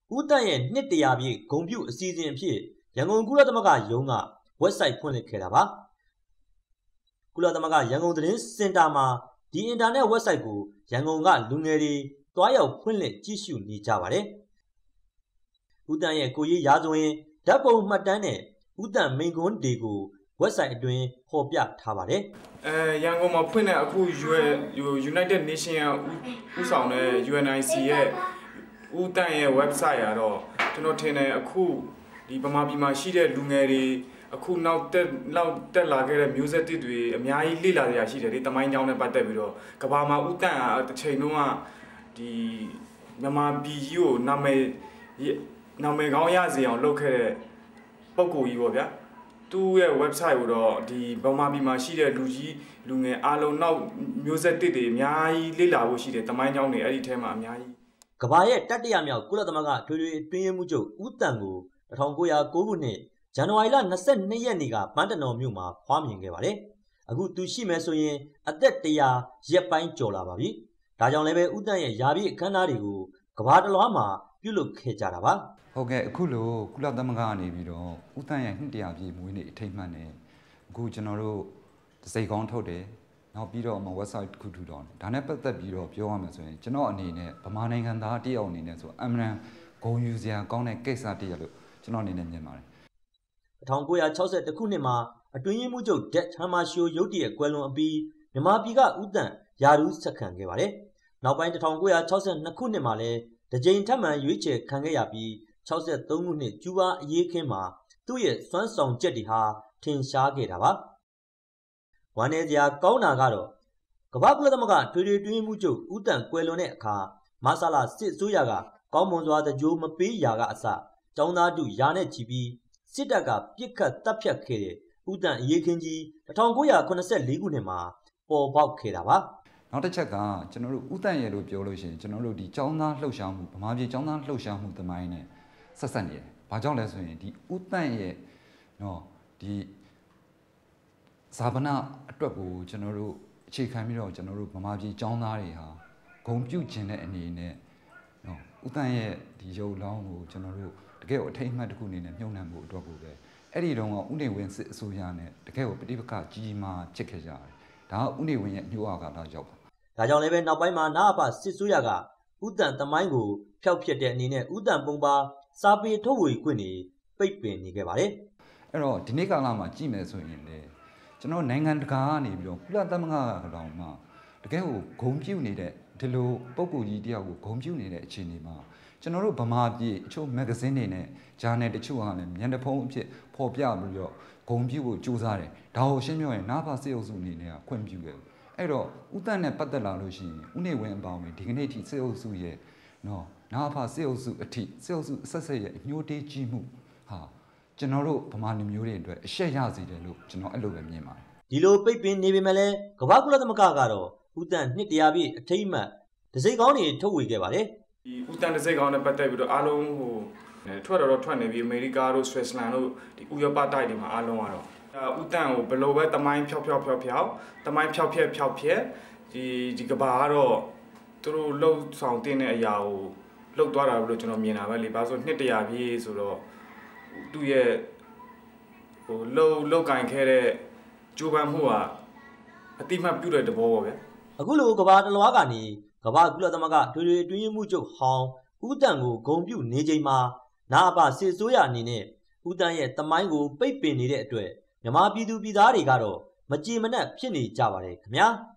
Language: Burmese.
ဦးတန့်ရဲ့နှစ်တရာပြည့်ဂုဏ်ပြုအစီအစဉ်အဖြစ်ရန်ကုန်ကုလသမဂ္ဂရုံးက website ဖွင့်လှစ်ခဲ့တာပါကုလသမဂ္ဂရန်ကုန်သတင်းစင်တာမှာဒီအင်တာနက် website ကိုရန်ကုန်ကလူငယ်တွေတွားရောက်ဖွင့်လှစ်ကြည့်ရှုနေကြပါတယ်ဦးတန့်ရဲ့ကိုရေးရာဇဝင်ဓာတ်ပုံမှတ်တမ်းနဲ့ဦးတန့်မိန့်ခွန်းတွေကို website အတွင်းဖော်ပြထားပါတယ်ရန်ကုန်မှာဖွင့်တဲ့အခု United Nations ကဥဆောင်တဲ့ UNIC ရဲ့ဦးတန့်ရဲ့ website ကတော့ကျွန်တော်ထင်တယ်အခုဒီဗမာပြည်မှာရှိတဲ့လူငယ်တွေအခုနောက်တက်လာခဲ့တဲ့မျိုးဆက်တစ်တွေအများကြီးလေ့လာရရှိတယ်ဒီတမိုင်းကြောင်းနဲ့ပတ်သက်ပြီးတော့ကဘာမှာဦးတန့်ကတစ်ချိန်လုံးကဒီမြန်မာပြည်ကြီးကိုနာမည်ကောင်းရစေအောင်လုပ်ခဲ့တဲ့ပုံကိုကြီးပေါ့ဗျာသူ့ရဲ့ website ကိုတော့ဒီဗမာပြည်မှာရှိတဲ့လူငယ်အားလုံးနောက်မျိုးဆက်တစ်တွေအများကြီးလေ့လာဖို့ရှိတယ်တမိုင်းကြောင်းတွေအဲ့ဒီထဲမှာအများကြီးကဘာရဲ့တတိယမြောက်ကုလသမဂ္ဂထွေထွေအတွင်းရေးမှူးချုပ်ဦးတန့်ကို1909ခုနှစ်ဇန်နဝါရီလ22ရက်နေ့ကပန်းတနော်မြို့မှာဖွားမြင်ခဲ့ပါတယ်အခုသူရှိမယ်ဆိုရင်အသက်100ရက်ပိုင်းကျော်လာပါပြီဒါကြောင့်လည်းပဲဦးတန့်ရဲ့ယာပြည့်အခမ်းအနားတွေကိုကဘာတလွှားမှာပြုလုပ်ခဲ့ကြတာပါဟုတ်ကဲ့အခုလိုကုလသမဂ္ဂကနေပြီးတော့ဦးတန့်ရဲ့နှစ်တရာပြည့်မွေးနေ့အထိမ်းအမှတ်နဲ့အခုကျွန်တော်တို့စိတ်ကောင်းထုတ်တယ်နောက်ပြီးတော့website တစ်ခုထူထောင်တယ်ဒါနဲ့ပတ်သက်ပြီးတော့ပြောရမယ်ဆိုရင်ကျွန်တော်အနေနဲ့ဗမာနိုင်ငံသားတယောက်အနေနဲ့ဆိုအမှန်ဂုဏ်ယူစရာကောင်းတဲ့ကိစ္စတည်းရလို့ကျွန်တော်အနေနဲ့မြင်ပါတယ် 1962ခုနှစ်မှာအတွင်းရေးမှူးချုပ်ဒက်ဟမ်မာရှိုရုတ်တရက်ကွယ်လွန်အပြီးမြန်မာပြည်ကဦးတန့်ယာရူးဆက်ခံခဲ့ပါတယ်နောက်ပိုင်း1962ခုနှစ်မှာလည်းတကြိမ်ထပ်မံရွေးချယ်ခံခဲ့ရပြီး63ခုနှစ်ကျူးဘားအရေးခင်းမှာသူ့ရဲ့စွမ်းဆောင်ချက်တွေဟာထင်ရှားခဲ့တာပါဝမ်းနည်းစရာကောင်းတာကတော့ကမ္ဘာ့ကုလသမဂ္ဂထွေထွေအတွင်းရေးမှူးချုပ်ဦးတန့်ကွယ်လွန်တဲ့အခါမဆလာစစ်အစိုးရကကောင်းမွန်စွာတကြိုးမပေးရာကအစကျောင်းသားတို့ယာနဲ့ချီပြီးစစ်တပ်ကပြစ်ခတ်တပ်ဖြတ်ခဲ့တဲ့ဦးတန့်အရေးခင်းကြီး1984ခုနှစ်မှာပေါ်ပေါက်ခဲ့တာပါနောက်တစ်ချက်ကကျွန်တော်တို့ဦးတန့်ရဲ့လို့ပြောလို့ရှိရင်ကျွန်တော်တို့ဒီကျောင်းသားလှုပ်ရှားမှုဗမာပြည်ကျောင်းသားလှုပ်ရှားမှုသမိုင်းနဲ့ဆက်ဆက်နေတယ်။ဘာကြောင့်လဲဆိုရင်ဒီဦးတန့်ရဲ့နော်ဒီဇာပနာအတွက်ကိုကျွန်တော်တို့အခြေခံပြီးတော့ကျွန်တော်တို့ဗမာပြည်ကျောင်းသားတွေဟာဂုဏ်ပြုခြင်းတဲ့အနေနဲ့နော်ဦးတန့်ရဲ့ဒီရုပ်လောင်းကိုကျွန်တော်တို့တကယ်ကိုအထိမ်းအမှတ်တစ်ခုအနေနဲ့မြုံနှံမှုအတွက်ကိုပဲအဲ့ဒီတုန်းကဦးနေဝင်းစစ်အစိုးရနဲ့တကယ်ကိုပဋိပက္ခကြီးမားဖြစ်ခဲ့ကြတယ်။ဒါကဦးနေဝင်းရဲ့ညှို့အာကာလရောက်ပါဒါကြောင့်လည်းပဲနောက်ပိုင်းမှာနအဖစစ်ဆိုးရကဦးတန့်သမိုင်းကိုဖျောက်ဖျက်တဲ့အနေနဲ့ဦးတန့်ပုံပါစာပေထုတ်ဝေခွင့်တွေပိတ်ပင်နေခဲ့ပါတယ်အဲ့တော့ဒီနေ့ကာလမှာကြည့်မယ်ဆိုရင်လေကျွန်တော်နိုင်ငံတကာကနေပြီးတော့ကုလသမဂ္ဂကောင်မှတကယ်ကိုဂုံပြုတ်နေတဲ့ဒီလိုပုံကူကြီးတယောက်ကိုဂုံပြုတ်နေတဲ့အခြေအနေမှာကျွန်တော်တို့ဗမာပြည်အချို့မဂ္ဂဇင်းတွေနဲ့ဂျာနယ်တချို့ကလည်းမျက်နှာဖုံးအဖြစ်ဖော်ပြပြီးတော့ဂုံပြုတ်ဖို့ကြိုးစားတယ်ဒါကိုရှင်းပြောရင်နာဖာစစ်အုပ်စုအနေနဲ့ကခွင့်ပြုခဲ့အဲ့တော့ဦးတန့်နဲ့ပတ်သက်လာလို့ရှိရင်ဦးနေဝင်းအပေါင်းဒီကနေ့ထိစစ်အုပ်စုရဲ့နော်နာဖာစစ်အုပ်စုအထိစစ်အုပ်စုအဆက်ဆက်ရဲ့အညှိုးတေးကြီးမှုဟာကျွန်တော်တို့ဗမာလူမျိုးတွေအတွက်အရှက်ရစေတယ်လို့ကျွန်တော်အဲ့လိုပဲမြင်ပါတယ်ဒီလိုပိတ်ပင်နေပေမဲ့လည်းကမ္ဘာကုလသမဂ္ဂကတော့ဦးတန့်နှစ်တရာပြည့်အထိမ်းအမှတ်တစိမ့်ကောင်းတွေထုတ်ဝေခဲ့ပါတယ်ဒီဦးတန့်တစိမ့်ကောင်းနဲ့ပတ်သက်ပြီးတော့အားလုံးဟိုထွက်တော့ထွက်နေပြီးအမေရိကတို့ဆွစ်ဇာလန်တို့ဒီဥရောပတိုက်တွေမှာအားလုံးကတော့ဦးတန့်ကိုဘယ်လိုပဲတမိုင်းဖြောက်တမိုင်းဖြောက်ဖြက်ဒီကဘာကတော့သူတို့လှုပ်ဆောင်တဲ့အရာကိုလှုပ်သွားတာလို့ကျွန်တော်မြင်တာပဲလေဘာလို့ဆိုနှစ်တရာပြည့်ဆိုတော့သူ့ရဲ့ဟိုလှုပ်ကင်ခဲ့တဲ့ကြိုးပမ်းမှုဟာအတိမတ်ပြုတဲ့သဘောပေါ့ဗျာအခုလိုကဘာတလွားကနေကဘာကုလသမဂ္ဂထွေထွေအတွင်းရေးမှူးချုပ်ဟောင်းဦးတန့်ကိုဂုဏ်ပြုနေချိန်မှာနာအပစစ်ဆိုးရအနေနဲ့ဦးတန့်ရဲ့တမိုင်းကိုပိတ်ပင်နေတဲ့အတွက်မြန်မာပြည်သူပြည်သားတွေကတော့မကြေမနက်ဖြစ်နေကြပါတယ်ခင်ဗျာ